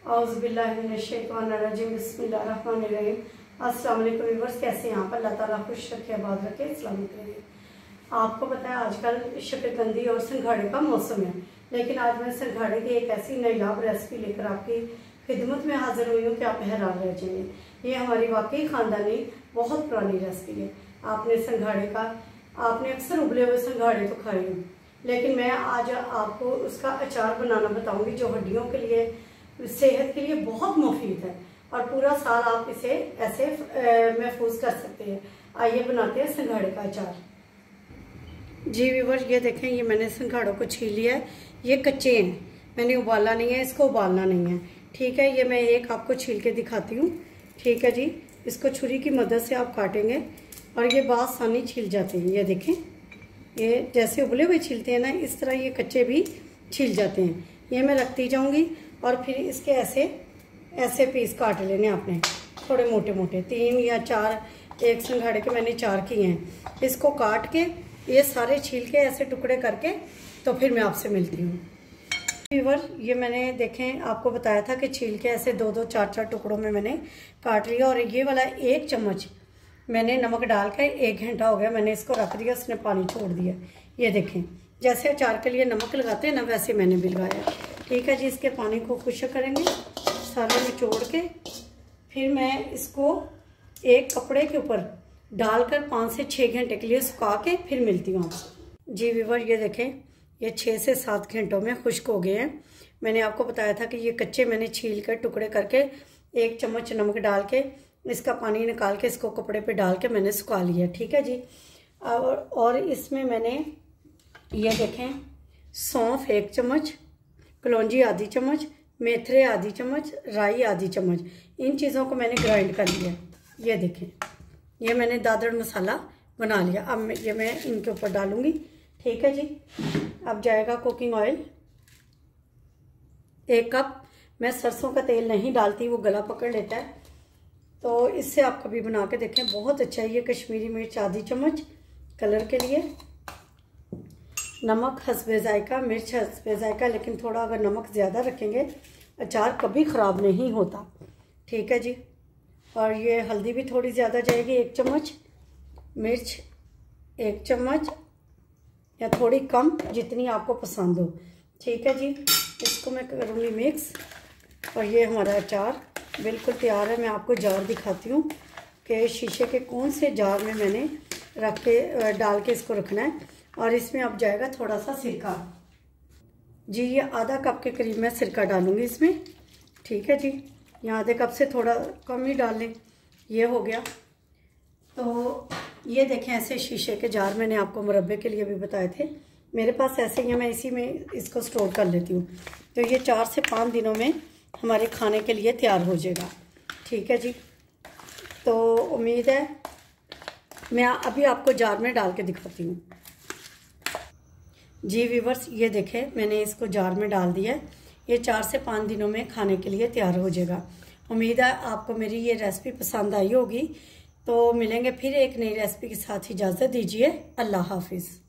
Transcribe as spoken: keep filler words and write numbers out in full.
औज़ुबिल्लाहिमिनश्शैतानिर्रजीम बिस्मिल्लाहिर्रहमानिर्रहीम। अस्सलाम वालेकुम व्यूअर्स, कैसे हैं आप? अल्लाह ताला खुश रखे, आबाद रखे, सलामत रखे। आपको पता है आजकल शकरकंदी और सिंघाड़े का मौसम है, लेकिन आज मैं सिंघाड़े की एक ऐसी नायाब रेसिपी लेकर आपकी खिदमत में हाजिर हुई हूँ कि आप हैरान रह जाएंगे। ये हमारी वाकई ख़ानदानी बहुत पुरानी रेसिपी है। आपने सिंघाड़े का आपने अक्सर उबले हुए सिंघाड़े तो खाए हैं, लेकिन मैं आज आपको उसका अचार बनाना बताऊंगी जो हड्डियों के लिए, सेहत के लिए बहुत मुफीद है और पूरा साल आप इसे ऐसे महफूज कर सकते हैं। आइए बनाते हैं सिंघाड़े का अचार। जी व्यूअर्स, ये देखें, ये मैंने सिंघाड़ों को छील लिया है। ये कच्चे हैं, मैंने उबाला नहीं है, इसको उबालना नहीं है। ठीक है, ये मैं एक आपको छील के दिखाती हूँ। ठीक है जी, इसको छुरी की मदद से आप काटेंगे और ये बासानी छील जाते हैं। ये देखें, ये जैसे उबले हुए छीलते हैं ना, इस तरह ये कच्चे भी छील जाते हैं। ये मैं रखती जाऊंगी और फिर इसके ऐसे ऐसे पीस काट लेने आपने, थोड़े मोटे मोटे, तीन या चार, एक सिंघाड़े के मैंने चार किए हैं। इसको काट के ये सारे छील के ऐसे टुकड़े करके तो फिर मैं आपसे मिलती हूँ। व्यूअर, ये मैंने देखें आपको बताया था कि छील के ऐसे दो दो चार चार टुकड़ों में मैंने काट लिया। और ये वाला एक चम्मच मैंने नमक डाल के, एक घंटा हो गया मैंने इसको रख दिया, उसने पानी छोड़ दिया। ये देखें, जैसे अचार के लिए नमक लगाते हैं ना, वैसे मैंने भिगवाया। ठीक है जी, इसके पानी को खुश्क करेंगे सारे निचोड़ के। फिर मैं इसको एक कपड़े के ऊपर डालकर पाँच से छः घंटे के लिए सुखा के फिर मिलती हूँ आपसे। जी व्यूअर, ये देखें, ये छः से सात घंटों में खुश्क हो गए हैं। मैंने आपको बताया था कि ये कच्चे मैंने छील कर टुकड़े करके एक चम्मच नमक डाल के इसका पानी निकाल के इसको कपड़े पे डाल के मैंने सुखा लिया। ठीक है जी, और और इसमें मैंने ये देखें, सौंफ एक चम्मच, कलौंजी आधी चम्मच, मेथरे आधी चम्मच, राई आधी चम्मच, इन चीज़ों को मैंने ग्राइंड कर लिया। ये देखें, ये मैंने दादड़ मसाला बना लिया। अब मैं ये मैं इनके ऊपर डालूंगी। ठीक है जी, अब जाएगा कुकिंग ऑयल एक कप। मैं सरसों का तेल नहीं डालती, वो गला पकड़ लेता है, तो इससे आप कभी बना के देखें, बहुत अच्छा है। ये कश्मीरी मिर्च आधी चम्मच कलर के लिए, नमक हस्बे जायका, मिर्च हस्बे जायका, लेकिन थोड़ा अगर नमक ज़्यादा रखेंगे अचार कभी ख़राब नहीं होता। ठीक है जी, और ये हल्दी भी थोड़ी ज़्यादा जाएगी, एक चम्मच, मिर्च एक चम्मच या थोड़ी कम, जितनी आपको पसंद हो। ठीक है जी, इसको मैं करूँगी मिक्स और ये हमारा अचार बिल्कुल तैयार है। मैं आपको जार दिखाती हूँ कि शीशे के कौन से जार में मैंने रख के डाल के इसको रखना है। और इसमें अब जाएगा थोड़ा सा सिरका। जी, ये आधा कप के करीब मैं सिरका डालूँगी इसमें। ठीक है जी, यहाँ आधे कप से थोड़ा कम ही डाल लें। ये हो गया। तो ये देखें, ऐसे शीशे के जार मैंने आपको मुरब्बे के लिए भी बताए थे, मेरे पास ऐसे ही है, मैं इसी में इसको स्टोर कर लेती हूँ। तो ये चार से पाँच दिनों में हमारे खाने के लिए तैयार हो जाएगा। ठीक है जी, तो उम्मीद है, मैं अभी आपको जार में डाल के दिखाती हूँ। जी व्यूअर्स, ये देखें, मैंने इसको जार में डाल दिया है। ये चार से पाँच दिनों में खाने के लिए तैयार हो जाएगा। उम्मीद है आपको मेरी ये रेसिपी पसंद आई होगी। तो मिलेंगे फिर एक नई रेसिपी के साथ। इजाज़त दीजिए, अल्लाह हाफिज़।